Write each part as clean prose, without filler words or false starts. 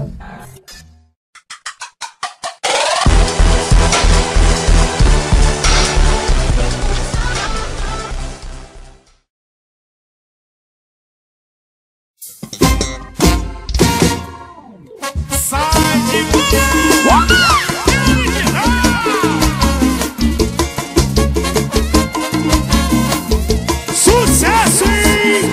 Sucesso, hein?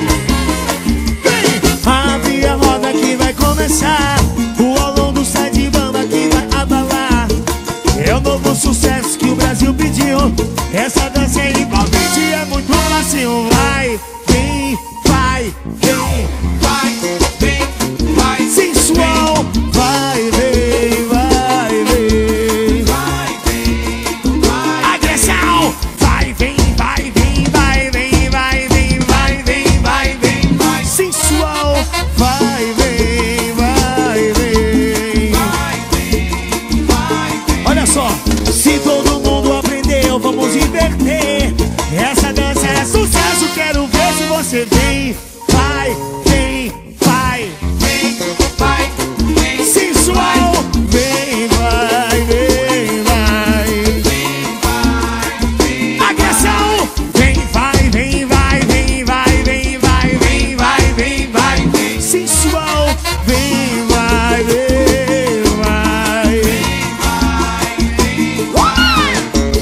Abre a roda que vai começar. O aulão do Sai de Bamba que vai abalar. É o novo sucesso que o Brasil pediu. Essa dança é envolvente, é muito fácil. Vai, vem, vai, vem, vai, vem, vai. Sensual, vai, vem, vai, vem, vai, vem, vai. Agressão, vai, vem, vai, vem, vai, vem, vai, vem, vai, vem, vai, vem, vai. Sensual, vai, vem, vai, vem, vai, vem, vai, vem. Olha só, se todo mundo aprendeu, vamos inverter. Essa dança é sucesso, quero ver se você vem. Vai, vem, vai, vem, vai, vem. Sensual, vem, vai, vem, vai, vem, vai, vem. Agressão, vem, vai, vem, vai, vem, vai, vem, vai, vem, vai, vem, vai, vem. Sensual, vem, vai, vem, vai, vem, vai, vem, vai.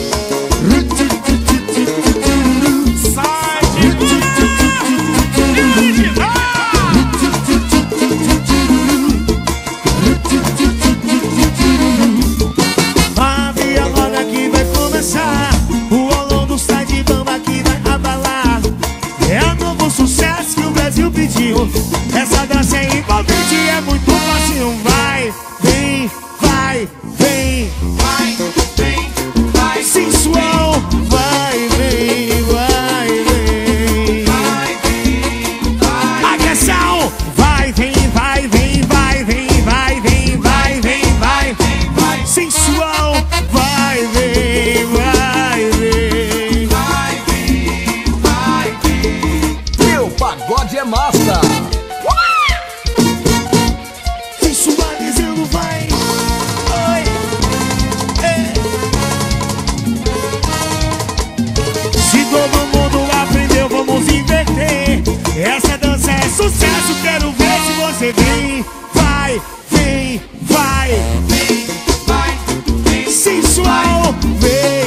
Sai de Abre a roda que vai começar. O aulão do Sai de Bamba que vai abalar. É o novo sucesso que o Brasil pediu. Essa dança é envolvente, é muito fácil. Vai, vem, vai, vem, vai, vem, vai. Sensual, vai, vem, vai, vem, vai, vem, vai. Agressão, vai, vem, vai, vem, vai, vem, vai, vem, vai, vem, vai, vem, vai. Sensual, vai, vem, vai, vem, vai, vem, vai, vem. Meu pagode é massa. Sensualizando, vai. Oi. É. Se todo mundo aprendeu, vamos inverter. Essa dança é sucesso, quero ver se você vem. Vai, vem, vai, vem, vai, vem. Sensual, vem.